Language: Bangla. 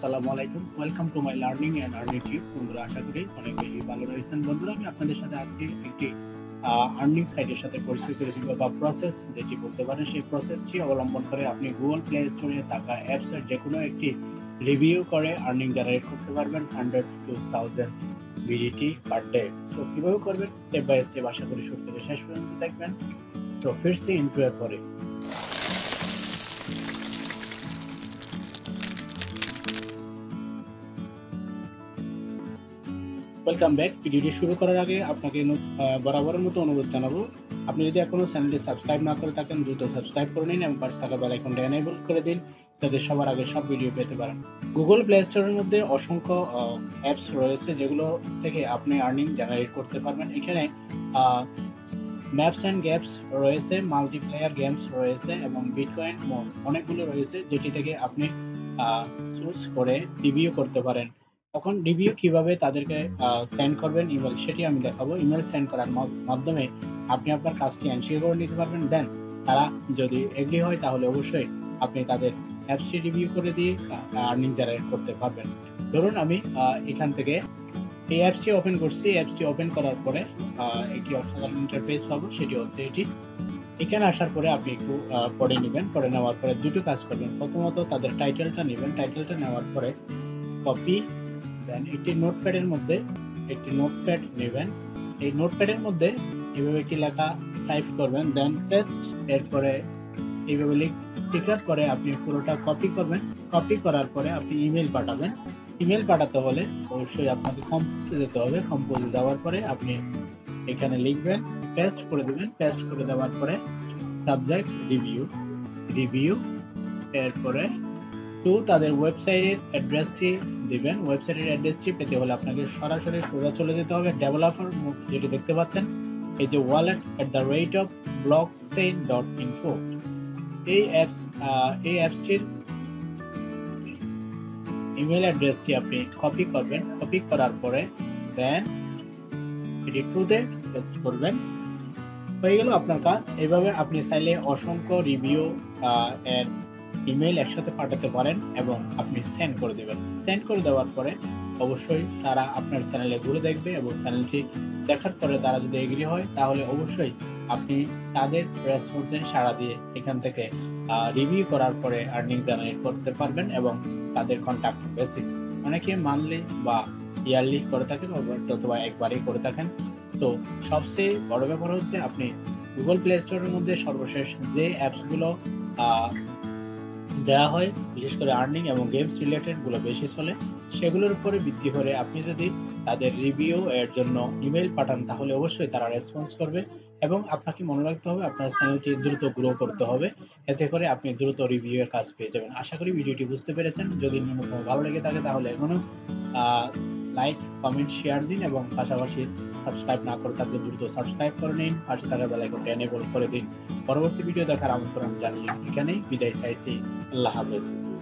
আসসালামু আলাইকুম। Welcome to my learning and earningtube। বন্ধুরা, আশা করি অনেক বেশি ভালো রয়েছেন। বন্ধুরা, আমি আপনাদের সাথে আজকে একটি আর্নিং সাইটের সাথে পরিচয় করে দিব বা প্রসেস যেটি বলতে পারেন, সেই প্রসেসটি অবলম্বন করে আপনি গুগল প্লে স্টোরে থাকা অ্যাপস এর যে কোনো একটি রিভিউ করে আর্নিং জেনারেট করতে পারবেন 100 to 1000 BDT per day. So কিভাবে করবেন স্টেপ বাই স্টেপ আশা করি শুরু থেকে শেষ পর্যন্ত দেখবেন। সো ফিরছি ইন্ট্রো এর পরে। Welcome back. ভিডিওটি শুরু করার আগে আপনাকে বরাবরের মতো অনুরোধ জানাবো, আপনি যদি এখনো চ্যানেলটি সাবস্ক্রাইব না করে থাকেন দ্রুত সাবস্ক্রাইব করে নিন এবং পাশে থাকা বেল আইকনটা এনেবল করে দিন যাতে সবার আগে সব ভিডিও পেতে পারেন। গুগল প্লে স্টোরের মধ্যে অসংখ্য অ্যাপস রয়েছে যেগুলো থেকে আপনি আর্নিং জেনারেট করতে পারবেন। এখানে ম্যাপস অ্যান্ড গেমস রয়েছে, মাল্টিপ্লেয়ার গেমস রয়েছে এবং বিটকয়েন অনেকগুলো রয়েছে যেটি থেকে আপনি চুজ করে রিভিউ করতে পারেন। তখন রিভিউ কিভাবে তাদেরকে সেন্ড করবেন ইমেল, সেটি আমি দেখাবো। ইমেল সেন্ড করার মাধ্যমে আপনি আপনার কাজটি এনশিওর করে নিতে পারবেন। দেন তারা যদি এগ্রি হয় তাহলে অবশ্যই আপনি তাদের অ্যাপসটি রিভিউ করে দিয়ে আর্নিং জেনারেট করতে পারবেন। ধরুন আমি এখান থেকে এই অ্যাপসটি ওপেন করছি। অ্যাপসটি ওপেন করার পরে একটি অসাধারণ ইন্টারফেস পাবো, সেটি হচ্ছে এটি। এখানে আসার পরে আপনি একটু পড়ে নেবেন। পড়ে নেওয়ার পরে দুটো কাজ করবেন। প্রথমত তাদের টাইটেলটা নেবেন। টাইটেলটা নেওয়ার পরে কপি, দেন একটি নোটপ্যাডের মধ্যে একটি নোটপ্যাড নেবেন। এই নোটপ্যাডের মধ্যে এইভাবে একটি লেখা টাইপ করবেন, দেন পেস্ট। এরপরে এইভাবে টিকার পরে আপনি পুরোটা কপি করবেন। কপি করার পরে আপনি ইমেল পাঠাবেন। ইমেল পাঠাতে হলে অবশ্যই আপনাকে কম্পোজে যেতে হবে। কম্পোজে যাওয়ার পরে আপনি এখানে লিখবেন, পেস্ট করে দেবেন। পেস্ট করে দেওয়ার পরে সাবজেক্ট রিভিউ এরপরে তাদের ওয়েবসাইটের অ্যাড্রেসটি দিবেন। ওয়েবসাইটের অ্যাড্রেসটি পেতে হলে আপনাকে সরাসরি সোজা চলে যেতে হবে ডেভেলপার যেটি দেখতে পাচ্ছেন, এই যে wallet@blockchain.info। এই অ্যাপসটির ইমেল অ্যাড্রেসটি আপনি কপি করবেন। কপি করার পরে দেন এটি ট্রুতে পেস্ট করবেন। হয়ে গেল আপনার কাজ। এইভাবে আপনি চাইলে অসংখ্য রিভিউ এর ইমেল একসাথে পাঠাতে পারেন এবং আপনি সেন্ড করে দেবেন। সেন্ড করে দেওয়ার পরে অবশ্যই তারা আপনার চ্যানেলে ঘুরে দেখবে এবং চ্যানেলটি দেখার পরে তারা যদি এগ্রি হয় তাহলে অবশ্যই আপনি তাদের রেসপন্সে সাড়া দিয়ে এখান থেকে রিভিউ করার পরে আর্নিং জেনারেট করতে পারবেন এবং তাদের কন্ট্যাক্ট বেসিস অনেকে মান্থলি বা ইয়ারলি করে থাকেন অথবা একবারই করে থাকেন। তো সবচেয়ে বড় ব্যাপার হচ্ছে আপনি গুগল প্লে স্টোরের মধ্যে সর্বশেষ যে অ্যাপসগুলো দেওয়া হয়, বিশেষ করে আর্নিং এবং গেমস রিলেটেড গুলো বেশি চলে, সেগুলোর উপরে ভিত্তি করে আপনি যদি তাদের রিভিউ এর জন্য ইমেল পাঠান তাহলে অবশ্যই তারা রেসপন্স করবে এবং আপনাকে মনে রাখতে হবে আপনার চ্যানেলটি দ্রুত গ্রো করতে হবে। এতে করে আপনি দ্রুত রিভিউ এর কাজ পেয়ে যাবেন। আশা করি ভিডিওটি বুঝতে পেরেছেন। যদি ন্যূনতম ভালো লেগে থাকে তাহলে এখনো লাইক, কমেন্ট, শেয়ার দিন এবং পাশাপাশি সাবস্ক্রাইব না করে থাকলে দ্রুত সাবস্ক্রাইব করে নিন। পাশে থাকা বেল আইকনটা এনেবল করে দিন। পরবর্তী ভিডিও দেখার আমন্ত্রণ জানিয়ে এখানেই বিদায় চাইছি। আল্লাহ হাফেজ।